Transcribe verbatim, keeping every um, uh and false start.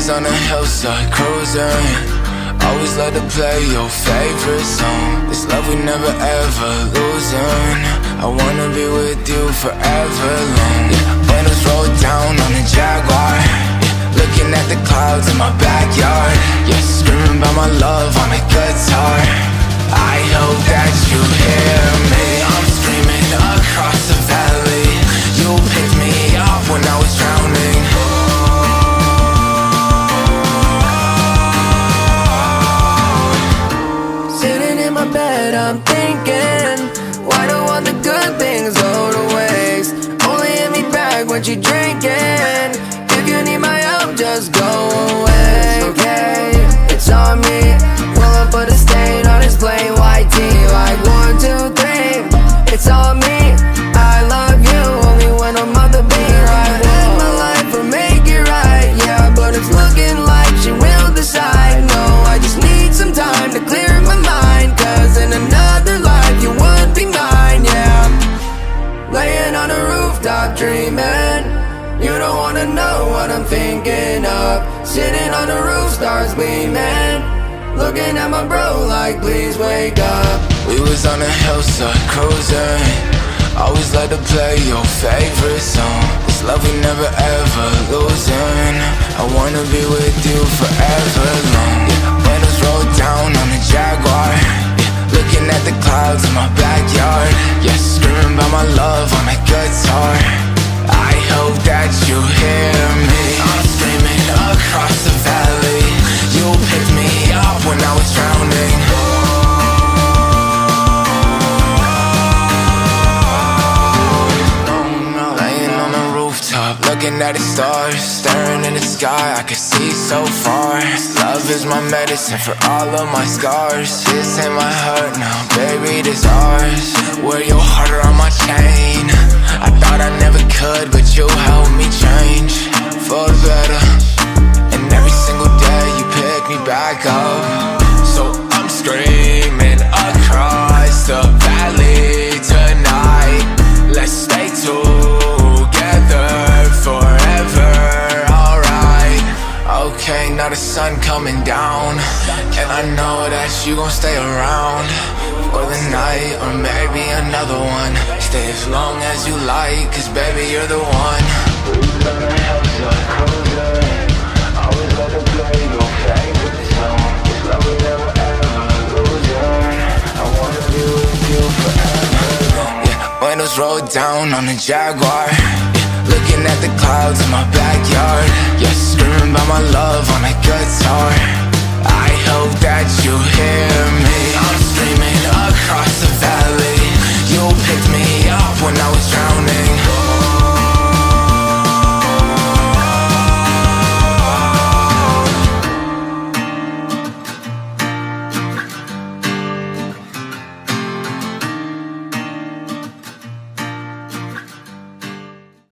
was on a hillside cruising. Always love to play your favorite song. This love we never ever losing. I wanna be with you forever long. Yeah, windows roll down on the Jaguar. Yeah, looking at the clouds in my backyard. Yeah, screaming about my love on a guitar. I hope that you hear me. I'm screaming across the valley. You picked me up when I was drowning. Sitting in my bed, I'm thinking, why do all the good things go to waste? Only hit me back when you drinking. If you need my help, just go away. Okay, it's on me. Will I put a stain on his plain white tee? Like one, two, three. It's on me. I love you only when I'm on the beat. Right, end my life or make it right. Yeah, but it's looking like she will decide. No, I just need some time to clear my mind. Cause in another life you would be mine. Yeah, laying on a rooftop dreaming. You don't wanna know what I'm thinking of. Sitting on the roof, stars gleaming. Looking at my bro like, please wake up. We was on a hillside cruising. Always love to play your favorite song. This love we never ever losing. I wanna be with you forever long. Yeah, windows roll down on the Jaguar. Yeah, looking at the clouds in my backyard. Yeah, screaming about my love on a guitar. I hope that you hear me. I'm screaming across the valley. You picked me up when I was drowning. Laying on the rooftop, looking at the stars. Staring in the sky, I can see so far. Love is my medicine for all of my scars. This ain't my heart now, baby, this ours. Wear your heart around my chain. I thought I never could, but you helped me change for the better. And every single day you pick me back up. So I'm screaming across the valley tonight. Let's stay together forever, alright. Okay, now the sun coming down, and I know that you gon' stay around for the night, or maybe another one. Stay as long as you like, cause baby you're the one. Always love to play your favorite song. This love we never ever losing. I wanna be with you forever. Yeah, windows roll down on the Jaguar. Yeah, looking at the clouds in my backyard. Yeah, screaming about my love on a guitar. I hope that you hear me.